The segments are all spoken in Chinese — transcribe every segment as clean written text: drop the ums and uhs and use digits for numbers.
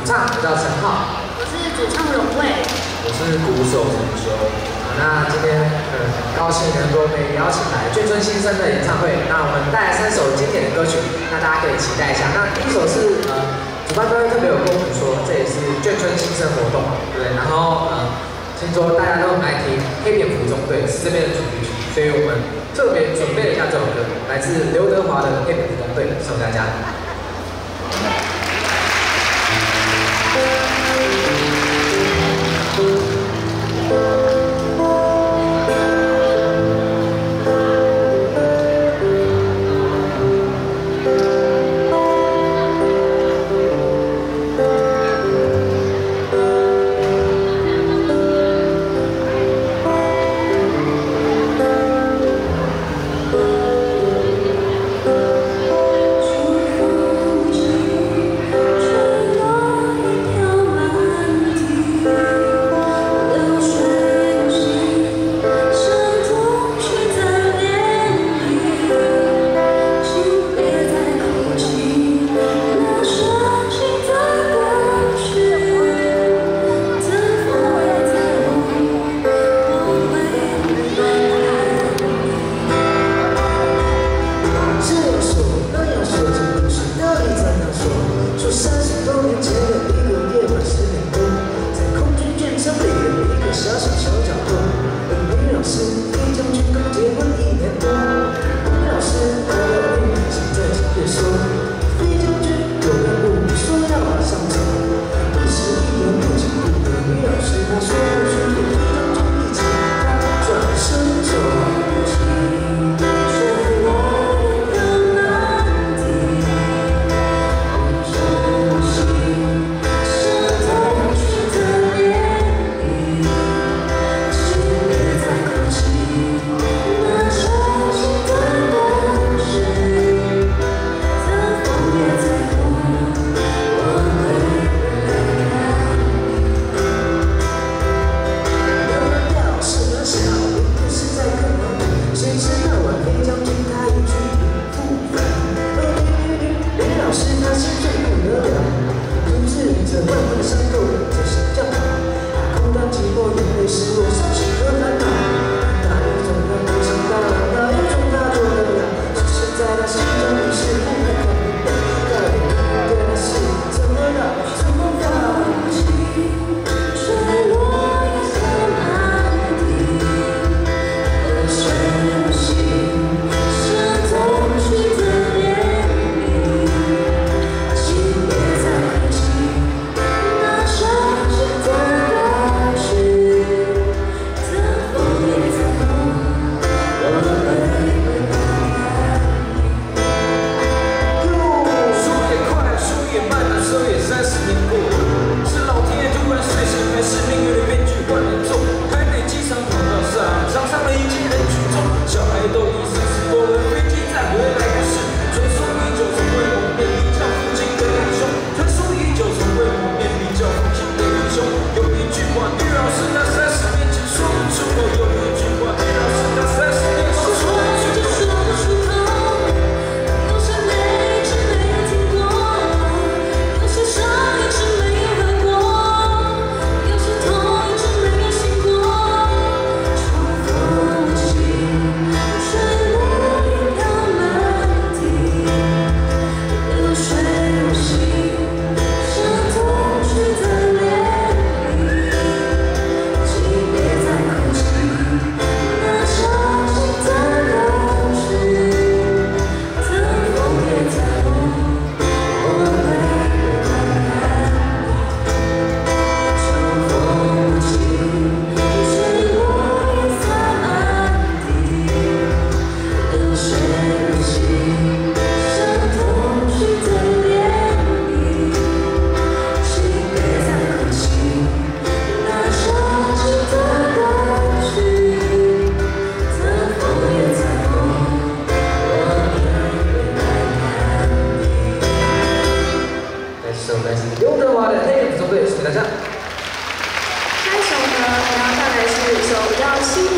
唱，我叫陈浩。 我是主唱荣卫。 我是鼓手陈修。那今天很高兴能够被邀请来眷村新生的演唱会。那我们带来3首经典的歌曲，那大家可以期待一下。那第一首是主办单位特别有跟我们说，这也是眷村新生活动，对不对？然后听说大家都很爱听黑蝙蝠中队是这边的主题曲，所以我们特别准备了一下这首歌，来自刘德华的《黑蝙蝠中队》，送大家。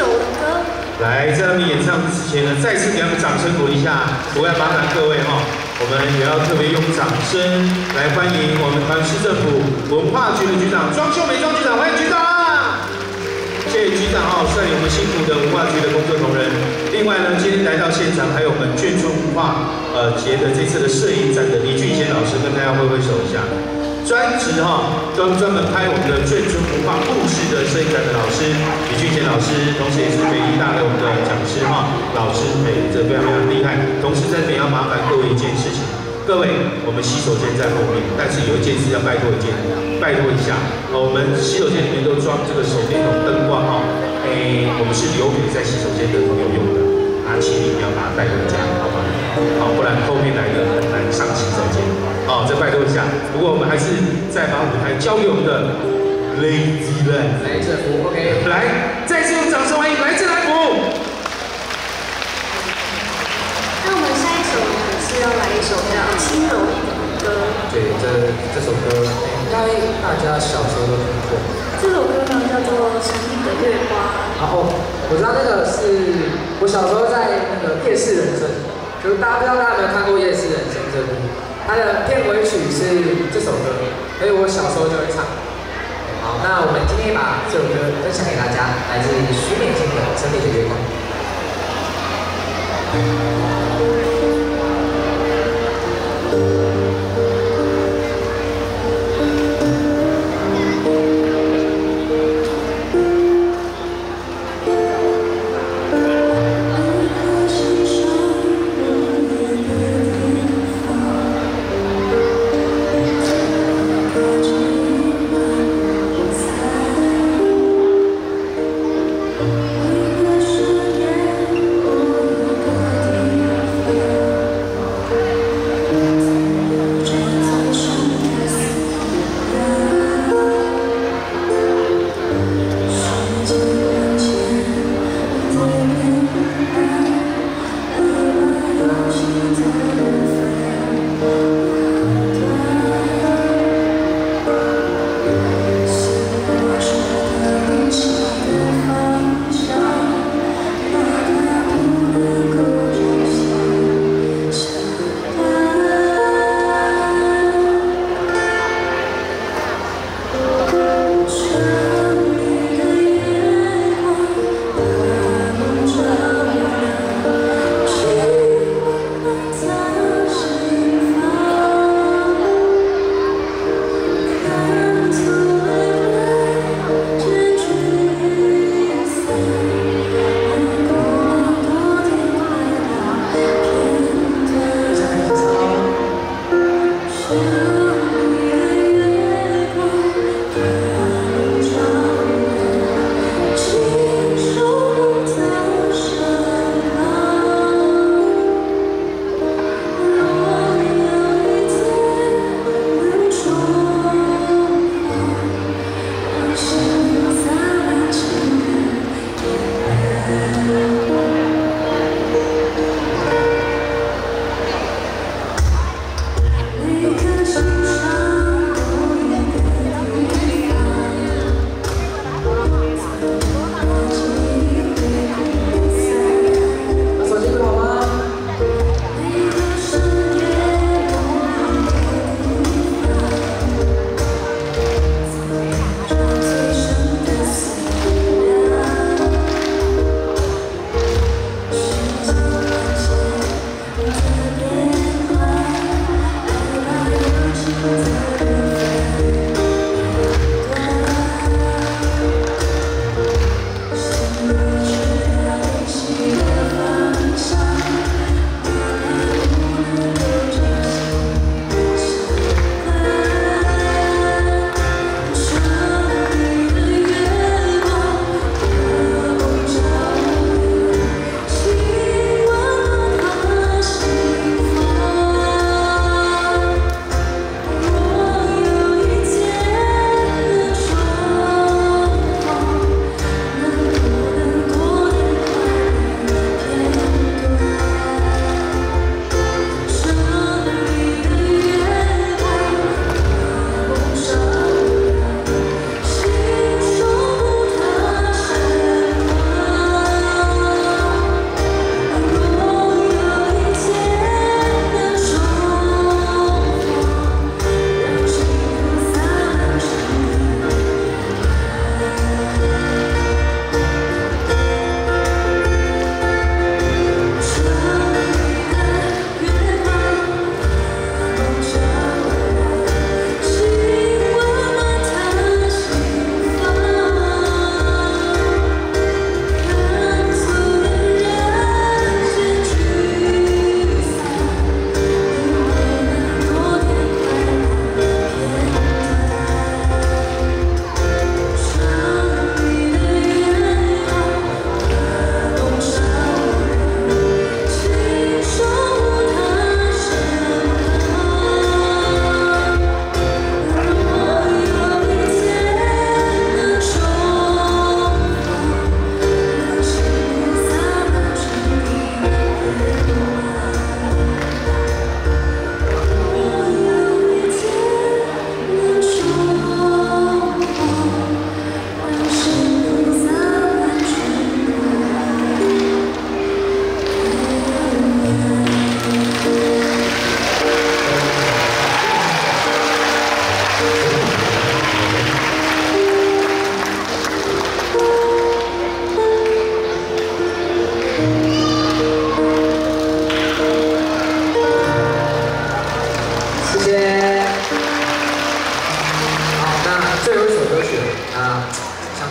来，在他们演唱之前呢，再次给他们掌声鼓励一下，我要麻烦各位哈。 我们也要特别用掌声来欢迎我们台湾市政府文化局的局长庄秀美庄局长，欢迎局长！谢谢局长率领我们辛苦的文化局的工作同仁。另外呢，今天来到现场还有我们眷村文化节的这次的摄影展的李俊贤老师，跟大家挥挥手一下。专门拍我们的眷村文化故事的摄影展的老师李俊贤老师，同时也是北医大的我们的讲师老师，这非常非常厉害。同时在这边要麻烦各位一件事情，各位我们洗手间在后面，但是有一件事要拜托一下，我们洗手间里面都装这个手电筒灯光我们是留给在洗手间的朋友用的，请你不要把它带回家，好吗？不然后面来的很难上洗手间。这拜托一下。不过我们还是再把舞台交给我们的雷吉兰。 来制服 ，OK。 来，再次用掌声欢迎来自来福。 那我们下一首呢是要来一首比较轻柔一点的歌。 对，这首歌应该大家小时候都听过。 这首歌呢叫做《神秘的月光》。 我知道那个是我小时候在那个《夜市人生》，就是大家不知道大家有没有看过《夜市人生》这部，它的片尾曲是这首歌，所以我小时候就会唱。好，那我们今天把这首歌分享给大家，来自徐美静的《神秘的月光》。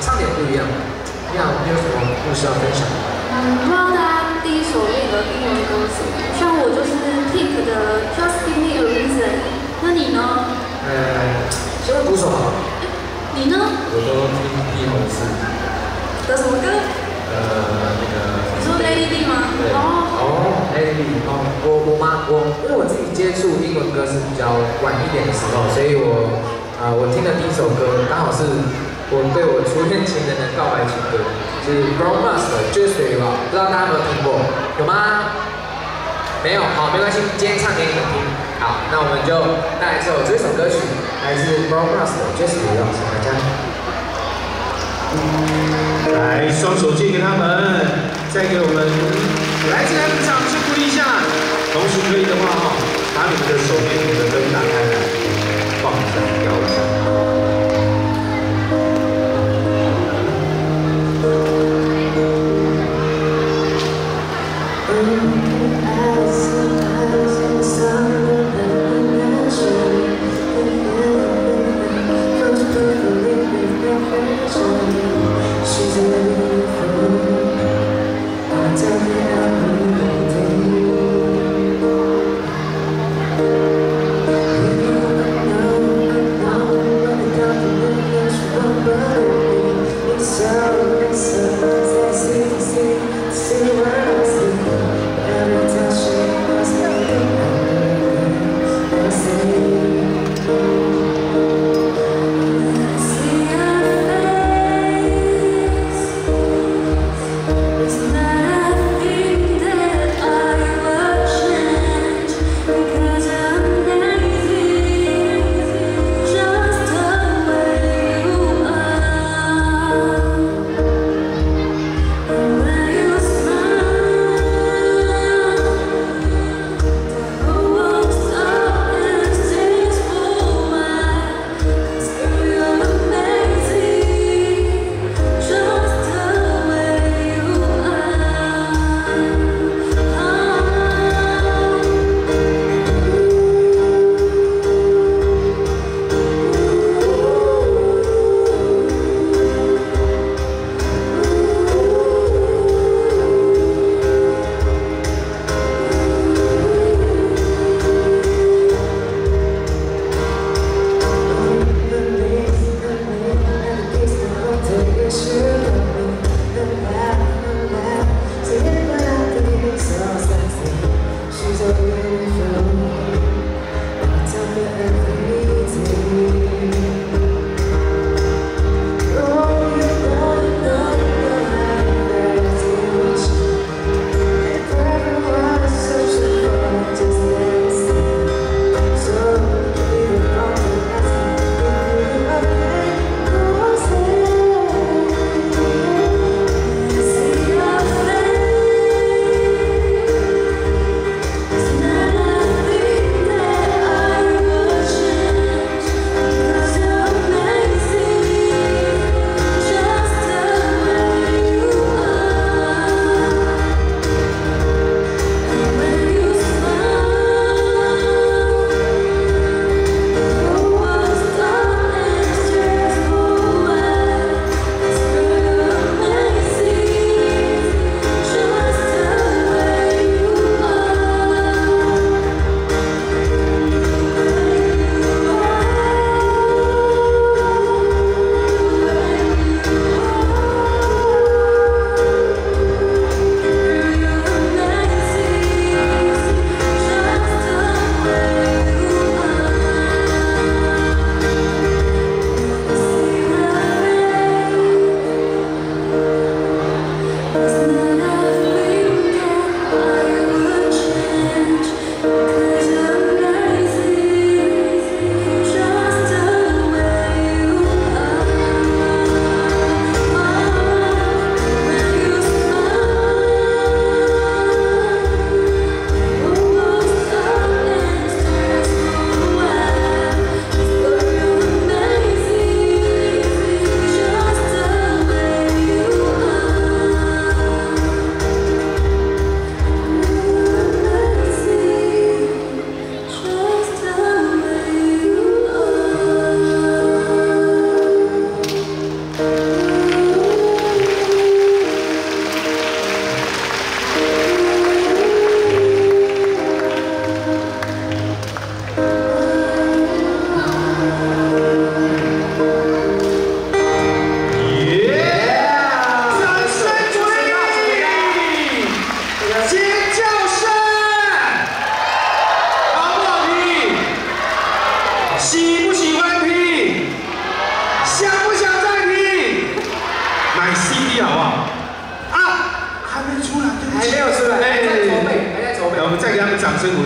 唱点不一样。你有什么故事要分享？ 不知道大家第一首那个英文歌是什么？像我就是 Pink 的 Just Give Me a Reason， 那你呢？ 先问鼓手好了。 你呢？ 我都听披头士的什么歌？你说 Lady B 吗？ Lady B 因为我自己接触英文歌是比较晚一点的时候，所以我听的第一首歌刚好是我对我初恋情人的告白情歌，就是 Bruno Mars 的 Just For You， 不知道大家有没有听过？有吗？没有，好，没关系，今天唱给你们听。好，那我们就带来这首歌曲，来自 Bruno Mars 的 Just For You， 请大家。 来，双手借给他们，再给我们来自他们掌声鼓励一下。同时可以的话把你们的手边的灯打开来，放在腰上。 Tell me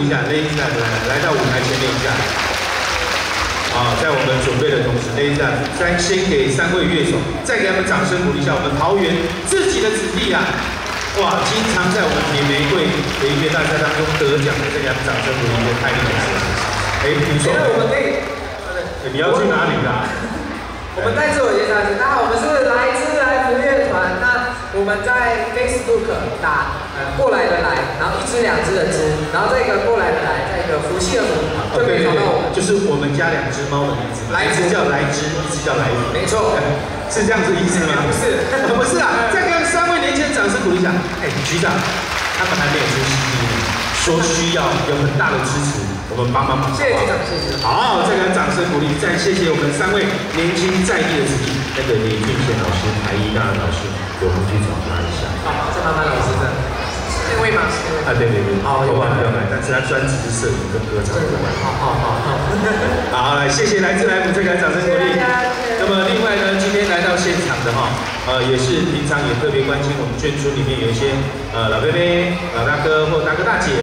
一下 ，Ladies and 来到舞台前面一下。啊，在我们准备的同时 ，Ladies and 先给3位乐手，再给他们掌声鼓励一下。我们桃园自己的子弟啊，哇，经常在我们铁玫瑰的音乐大赛当中得奖的，再给他们掌声鼓励一下，太厉害了。哎，不错。 我们可以， 你要去哪里啦？ 我们再自我介绍一下，大家好，我们是来自来福乐团。那我们在 Facebook 打过来的来，然后1只2只的只，然后这个过来的来，再一个福气的福，就可以找到我们。 就是我们家2只猫的名字，一只叫来之，一只叫来福。 没错， 是这样子意思吗？ 不是， 不是啊！再给3位年轻人掌声鼓励一下。哎，局长，他们还没有出CD，说需要有很大的支持。我们帮忙， 谢谢局长，谢谢。 好，再给他掌声鼓励，再谢谢我们3位年轻在地的子弟，那个李俊贤老师、台艺大的老师，有空去找他一下。 好，这慢慢老师的，那位吗？ 啊，对，好，不用来，但是他专职是摄影跟歌唱。好，来，谢谢来自来福，再给他掌声鼓励。那么另外呢，今天来到现场的哈，也是平常也特别关心我们眷村里面有一些老伯伯、老大哥或大哥大姐。